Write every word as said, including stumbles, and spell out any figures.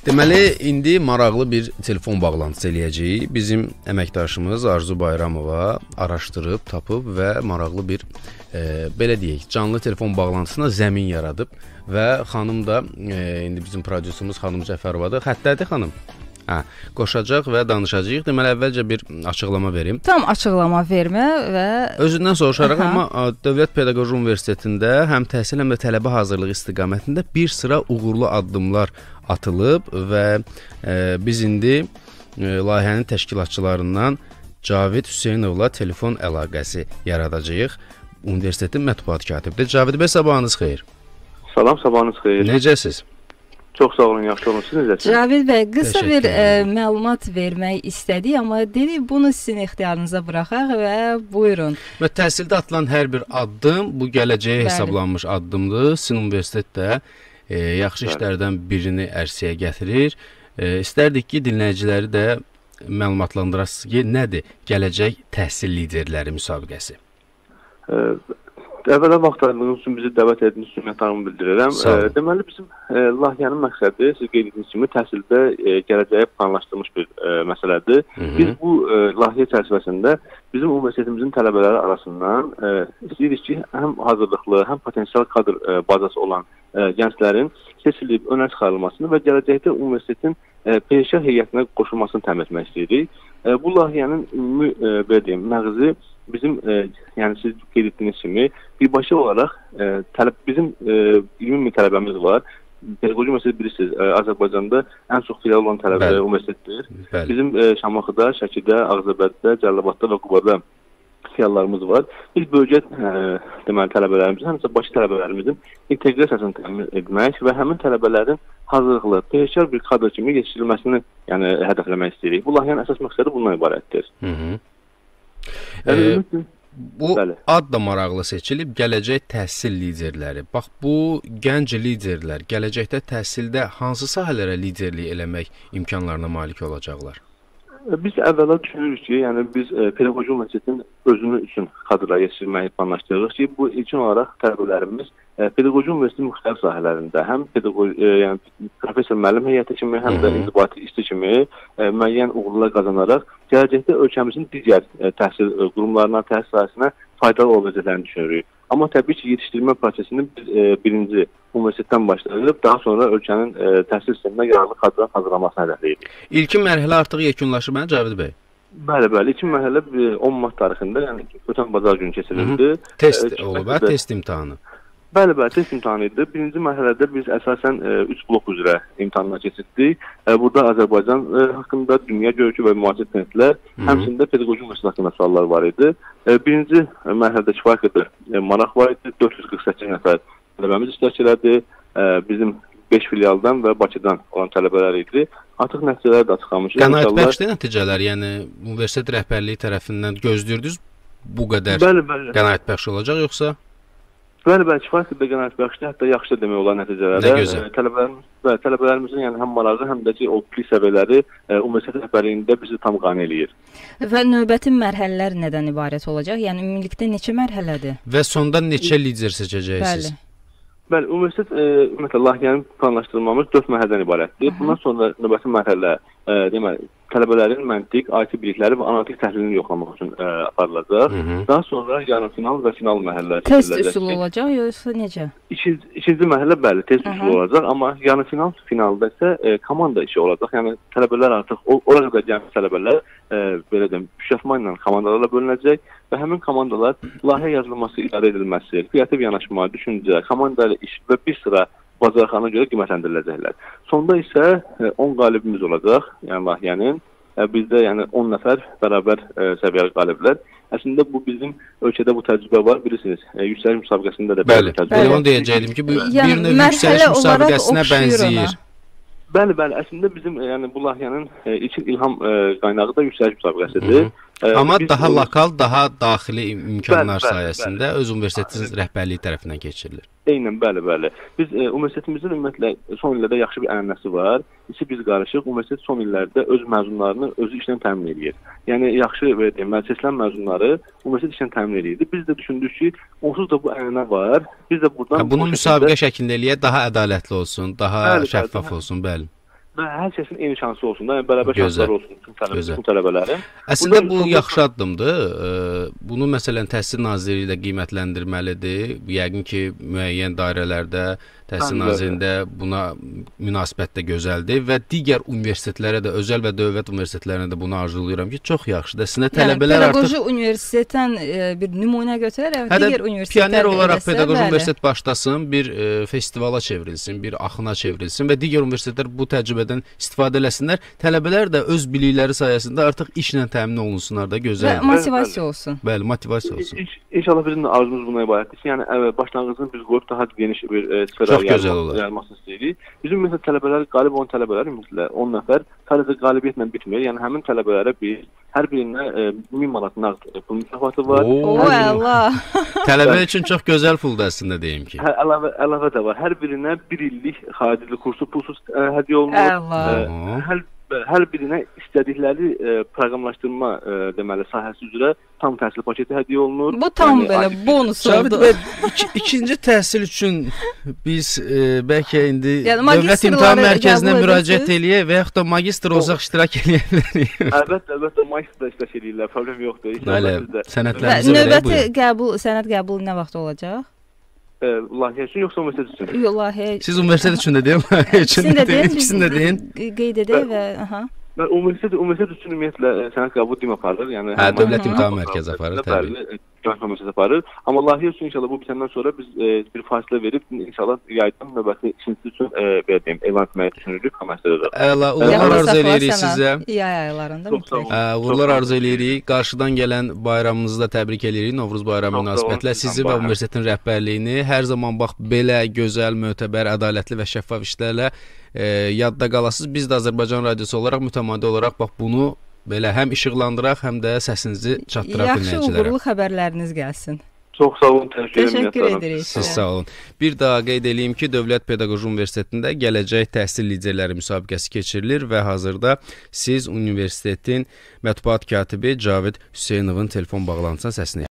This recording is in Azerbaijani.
Deməli, indi maraqlı bir telefon bağlantısı eləyəcəyik. Bizim əməkdaşımız Arzu Bayramova araşdırıb, tapıb və maraqlı bir, e, belə deyək, canlı telefon bağlantısına zəmin yaradıb. Və xanım da, e, indi bizim prodüserimiz xanım Cəfərovadır. Xəttədir xanım? Hə, qoşacaq və danışacağıq. Deməli, əvvəlcə bir açıqlama verim. Tam açıqlama vermə və... Özündən soruşaraq, Aha. amma Dövlət Pedaqoji Universitetində həm təhsil, həm də tələbə hazırlığı istiqamətində bir sıra uğurlu addımlar atılıb və e, biz indi e, layihənin təşkilatçılarından Cavid Hüseynovla telefon əlaqəsi yaradacağıq. Universitetin mətbuat katibidir. Cavid bəy, sabahınız xeyir. Salam, sabahınız xeyir. Necəsiz? Çox sağ olun, yaxşı olun. Siz necəsiniz? Cavid bəy, qısa bir e, məlumat vermək istədik, amma dedik bunu sizin ixtiyarınıza buraxaq və buyurun. Və təhsildə atılan hər bir addım bu gələcəyə Bəli. hesablanmış addımdır. Sizin universitet də e, yaxşı Bəli. işlərdən birini ərsəyə gətirir. E, istərdik ki, dinləyiciləri də məlumatlandırasınız ki, nədir gələcək təhsil liderləri müsabiqəsi? E, Əvvəla vaxt ayırdığınız üçün bizi dəvət etdiyiniz üçün minnətdarlığımı bildirirəm. E, deməli, bizim e, layihənin məqsədi, siz qeyd etdiyiniz kimi, təhsildə e, gələcəyə planlaşdırılmış bir e, məsələdir. Hı -hı. Biz bu e, layihə çərçivəsində bizim universitetimizin tələbələri arasından e, istəyirik ki, həm hazırlıqlı, həm potensial kadr e, bazası olan e, gənclərin seçilib önə çıxarılmasını və gələcəkdə universitetin e, peşə heyətinə qoşulmasını təmin etmək istəyirik. E, bu layihənin ümumi, e, belə deyim, məğzi bizim, e, yəni siz qeyd etdiyiniz kimi, birbaşa olaraq e, tələb, bizim e, iyirmi min tələbəmiz var. Pedaqoji Universiteti bilirsiniz, e, Azərbaycanda ən çox filial olan tələbə universitetdir. Bəli. Bizim e, Şamaxıda, Şəkidə, Ağzabəddə, Cəlilabadda və Qubada filiallarımız var. Biz bölgə e, deməli tələbələrimizin, həmçə başı tələbələrimizin inteqrasiyasını təmin etmək və həmin tələbələrin hazırlıqlı, peşəkar bir kadr kimi yetişdirilməsini yəni, hədəfləmək istəyirik. Bu layihənin əsas məqsədi bundan ibarətdir. Hı -hı. Ee, bu Bəli. ad da maraqlı seçilib, gələcək təhsil liderləri. Bax, bu gənc liderlər gələcəkdə təhsildə hansı sahələrə liderlik eləmək imkanlarına malik olacaqlar? Biz əvvəla düşünürük ki, yəni biz e, Pedaqoji Universitetin özünü üçün kadrlar yetişdirməyi planlaşdırırıq ki, bu ilkin olaraq tələbələrimiz e, Pedaqoji Universitetin müxtəlif sahələrində həm pedaqoji, e, yəni professor müəllim heyəti kimi, həm də inzibati işçi kimi e, müəyyən uğurlar qazanaraq gələcəkdə ölkəmizin digər e, təhsil e, qurumlarına, təhsil sahəsinə faydalı olacaqlarını düşünürük. Amma təbii ki, yetişdirmə prosesini biz e, birinci universitetdən başlayıb, daha sonra ölkənin e, təhsil sistemində yararlı kadrlar hazırlamasını hədəfləyirik. İlkin mərhələ artıq yekunlaşıb, mən Cavid bəy? Bəli, bəli. İlkin mərhələ on mart tarixində, yəni ötən bazar günü keçirildi. Test e, olub, hə? Test imtahanı. Bəli, bəli, test imtahanı idi. Birinci mərhələdə biz əsasən üç blok üzrə imtahanlar keçirdik. E, burada Azərbaycan e, haqqında dünya görüşü və müasir trendlər, həmçində pedaqoji universitet haqqında suallar var idi. E, birinci mərhələdə kifayət qədər e, maraq var idi. dörd yüz qırx səkkiz nəfər tələbəmiz iştirak elədi. E, bizim beş filialdan və Bakıdan olan tələbələr idi. Artıq nəticələr də açıqlamışıq. Qənaətbəxş nəticələr, yəni universitet rəhbərliyi tərəfindən gözləyirdiniz bu qədər qənaətbəxş olacaq, yoxsa? Bəli, bəli, kifayət qədər qənaətbəxşdir, hətta yaxşı demək olar nəticələrdə. Nə gözəl. Tələbələrimiz, bəli, tələbələrimizin yəni həm marağı, həm də ki, o plik səviyyələri e, universitet rəhbərliyində bizi tam qane eləyir. Və növbəti mərhələlər nədən ibarət olacaq? Yəni ümumilikdə neçə mərhələdir? Və sonda neçə lider seçəcəksiniz? Bəli. Bəli, universitet e, ümumiyyətlə layihənin planlaşdırılmamız dörd mərhələdən ibarətdir. Bundan sonra növbəti mərhələ e, deməli tələbələrin məntiq, I T bilikləri və analitik təhlilini yoxlamaq üçün e, aparılacaq. Hı -hı. Daha sonra yarımfinal və final mərhələləri test üsulu olacaq yoxsa necə? İkinci, ikinci mərhələ bəli, test üsulu olacaq, amma yarımfinal finalda isə e, komanda işi olacaq. Yəni tələbələr artıq oraya qədər gəlmiş tələbələr e, belə deyim, şəfma ilə komandalarla bölünəcək və həmin komandalar layihə yazılması, idarə edilməsi, kreativ yanaşma, düşüncə, komanda ilə iş və bir sıra bacarıqlarına görə qiymətləndiriləcəklər. Sonda isə on qalibimiz olacaq, yəni layihənin. Bizdə yəni on nəfər bərabər e, səviyyəli qaliblər. Əslində bu bizim ölkədə bu təcrübə var, bilirsiniz. E, yüksəliş müsabiqəsində də belə təcrübə var. Bəli, onu deyəcəkdim ki, bu yəni, bir növ yüksəliş müsabiqəsinə bənzəyir. Bəli, bəli. Əslində bizim e, yəni bu layihənin e, ilkin ilham e, qaynağı da yüksəliş müsabiqəsidir. Amma biz daha lokal, daha daxili imkanlar bəli, sayəsində bəli, öz universitetiniz rəhbərliyi tərəfindən keçirilir. Eynən, bəli, bəli. Biz e, universitetimizin ümumiyyətlə son illərdə yaxşı bir ənənəsi var. İçi biz qarışıq, universitet son illərdə öz məzunlarını özü işlə təmin edir. Yəni yaxşı və deməli seçilən məzunları universitet işlə təmin edir. Biz də düşündük ki, onsuz da bu ənənə var. Biz də buradan ha, bunu müsabiqə şəklində eləyək, daha ədalətli olsun, daha bəli, şəffaf bəli, olsun, bəli. və hər kəsin eyni şansı olsun da, yəni bərabər şansları olsun bütün tələbələr, bütün tələbələrin. Əslində bu yaxşı addımdır. Bunu məsələn Təhsil Nazirliyi də qiymətləndirməlidir. Yəqin ki, müəyyən dairələrdə Təhsil Nazirliyində buna münasibət də gözəldir və digər universitetlərə də, özəl və dövlət universitetlərinə də bunu arzulayıram ki, çox yaxşıdır. Əslində tələbələr yəni, pedaqoji universitetdən bir nümunə götürərək digər universitetlər pioner olaraq pedaqoji universitet başlasın, bir e, festivala çevrilsin, bir axına çevrilsin və digər universitetlər bu təcrübədən istifadə eləsinlər. Tələbələr də öz bilikləri sayəsində artıq işlə təmin olunsunlar da, gözəldir. Və motivasiya olsun. Bəli, motivasiya olsun. İş, inşallah bizim də arzumuz buna ibarətdir. Yəni əvvəl başlanğıcını biz qoyub daha geniş bir e, sferə yayılmasını istəyirik. Bizim məsələn tələbələr, qalib olan tələbələr ümumiyyətlə on nəfər sadəcə qalibiyyətlə bitmir. Yəni həmin tələbələrə biz hər birinə e, min manat nağd pul mükafatı var. O, Allah. Tələbə üçün çox gözəl puldur əslində deyim ki. Hə, əlavə əlavə də var. Hər birinə bir illik xaricli kursu pulsuz ə, hədiyyə olunur. Allah. Hər hər birinə istədikləri ə, proqramlaşdırma ə, deməli sahəsi üzrə tam təhsil paketi hədiyyə olunur. Bu tam yəni, belə bonus oldu. İki, ikinci təhsil üçün biz e, bəlkə indi yəni, Dövlət İmtahan Mərkəzinə müraciət eləyək və yaxud da magistr olsaq iştirak eləyə bilərik. Əlbəttə, əlbəttə magistr da iştirak eləyirlər, problem yoxdur. Bəli, sənədlərimizi verək. Növbəti qəbul, sənəd qəbulu nə vaxt olacaq? Layihə üçün yoxsa universitet üçün? Yox, layihə. Siz universitet üçün də deyin, layihə üçün də deyin, ikisini də deyin. Qeyd edək və aha. Mən universitet universitet üçün ümumiyyətlə sənəd qəbulu dim aparır. Yəni hə, Dövlət İmtahan Mərkəzi aparır, təbii. Universitet aparır. Amma layihə üçün inşallah bu bitəndən sonra biz e, bir fasilə verib inşallah yaydan növbəti ikincisi üçün e, belə deyim, elan etməyi düşünürük kommersiyalarda. Əla, uğurlar arzu eləyirik sizə. Yay aylarında mütləq. Uğurlar arzu eləyirik. Qarşıdan gələn bayramınızı da təbrik eləyirik. Novruz bayramı münasibətilə sizi və universitetin rəhbərliyini hər zaman bax belə gözəl, mötəbər, ədalətli və şəffaf işlərlə e, yadda qalasınız. Biz də Azərbaycan radiosu olaraq mütəmadi olaraq bax bunu belə həm işıqlandıraq, həm də səsinizi çatdıraq dinləyicilərə. Yaxşı, uğurlu xəbərləriniz gəlsin. Çox sağ olun, təşəkkür edirik. Siz sağ olun. Bir daha qeyd edeyim ki, Dövlət Pedaqoji Universitetində gələcək təhsil liderləri müsabiqəsi keçirilir və hazırda siz universitetin mətbuat katibi Cavid Hüseynovun telefon bağlantısına səsini